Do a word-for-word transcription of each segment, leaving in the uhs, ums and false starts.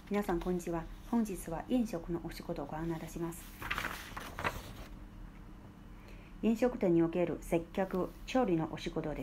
皆さんこんにちは。本日は飲食のお仕事をご案内いたします。飲食店における接客・調理のお仕事です。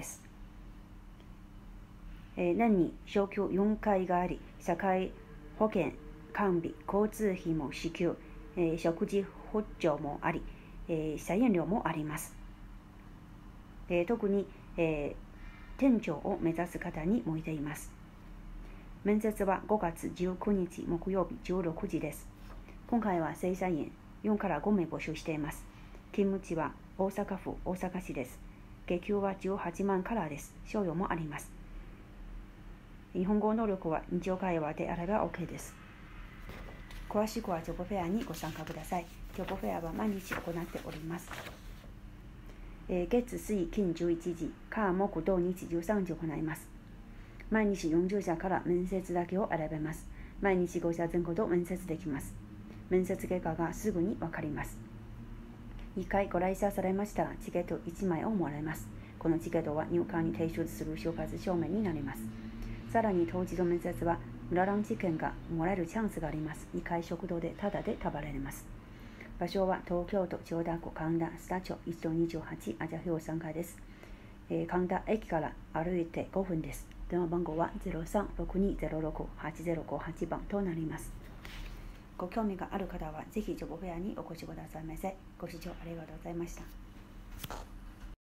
えー、年に昇給よんかいがあり、社会保険完備、交通費も支給、えー、食事補助もあり、えー、社員料もあります。えー、特に、えー、店長を目指す方に向いています。面接はごがつじゅうくにち木曜日じゅうろくじです。今回は正社員よんからごめい募集しています。勤務地は大阪府大阪市です。月給はじゅうはちまんからです。賞与もあります。日本語能力は日常会話であれば OK です。詳しくはジョブフェアにご参加ください。ジョブフェアは毎日行っております。えー、月、水、金じゅういちじ、火、木、土、日じゅうさんじ行います。毎日よんじゅうしゃから面接だけを選べます。毎日ごしゃぜんほど面接できます。面接結果がすぐにわかります。にかいご来社されましたらチケットいちまいをもらえます。このチケットは入管に提出する就活証明になります。さらに当日の面接は裏ランチ券がもらえるチャンスがあります。にかい食堂でタダで食べられます。場所は東京都千代田区神田スタ町いちとにじゅうはちアジャフィオさんがいです。えー、神田駅から歩いてごふんです。電話番号は ゼロさんろくにゼロろくはちゼロごはち 番となります。ご興味がある方はぜひジョブフェアにお越しくださいませ。ご視聴ありがとうございました。